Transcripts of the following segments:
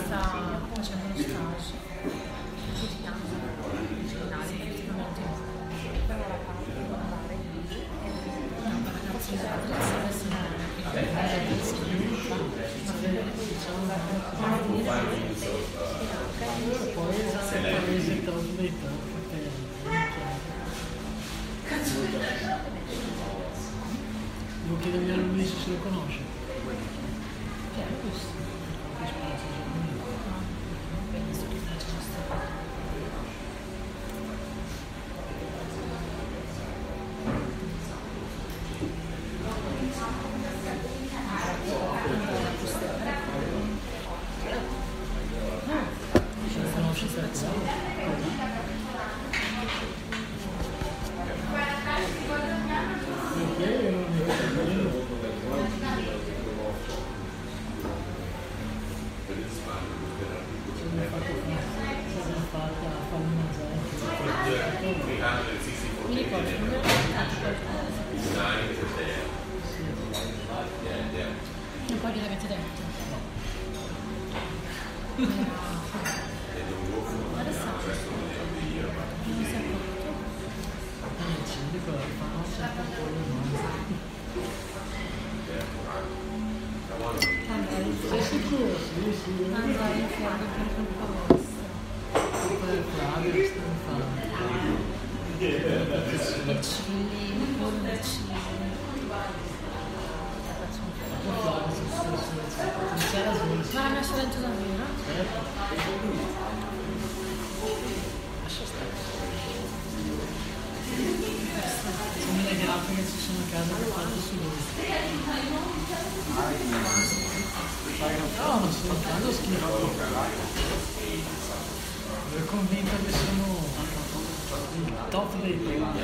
sta facendo uno stage quotidiano generale, effettivamente no, per ragazzi di adesso poi esame trasmetto devo chiedere a mia Luisa se lo conosce. che è questo? Penso che faccia stato. Mi ricordo, non mi ho raccontato qualcosa. E poi che l'avete detto? Adesso non si è accorto. Sei sicuro? Sì. Andare in fiamme per colpa vostra. I cilli, i polli di cilli. Ma l'ha messo dentro davvero? Lascia stare. Sono le graffe che ci sono a casa che fanno su lui. No, non sto facendo schifo. Sono convinto che sono il top dei top.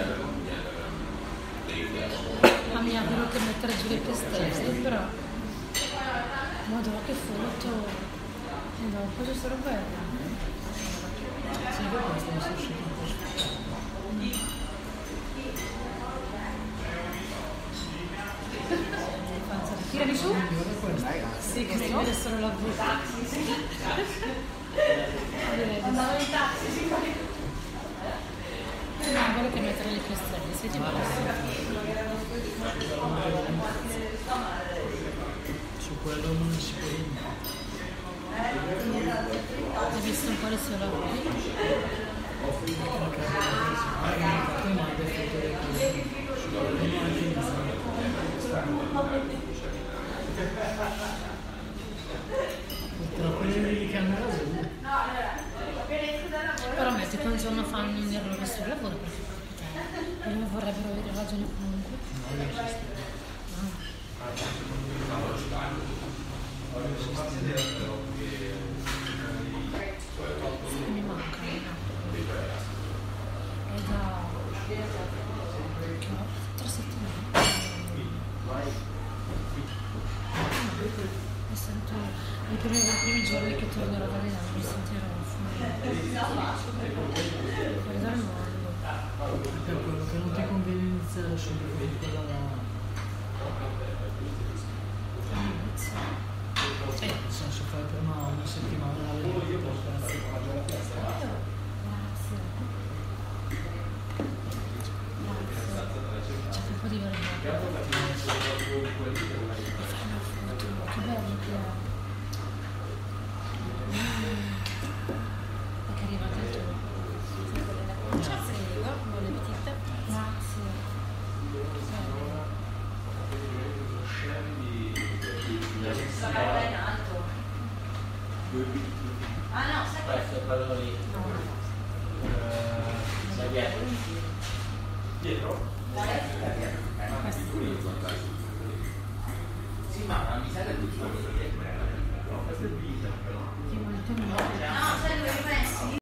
Ma mi auguro che mettere giù le pestelle, però. Madonna che foto! E dopo c'è solo quella. Sì, per questo mi sono uscito un po' sfuggito. Tirami su? Sì, che si vede solo la bocca. Andavo in taxi, no, quello che mettere le piastrelle, siete Su quello non si può dire. hai visto un po' le sue lavori? Però metti che un giorno fanno un errore sul lavoro perché non vorrebbero avere ragione comunque. Mi manca è da 3 settimane. Mi sento i primi giorni che tornerò da Milano mi sentirò fuori dal mondo. Per quello che non ti conviene iniziare subito con quella là. Nel senso fai prima una settimana la vedete, grazie. C'è tempo di vedere. Fai una foto, che bello che è. È che arriva il tuo. Ciao, prego, buon appetito. Grazie. Ah no, questo è quello lì. Dietro? Sì, ma mi sa che tu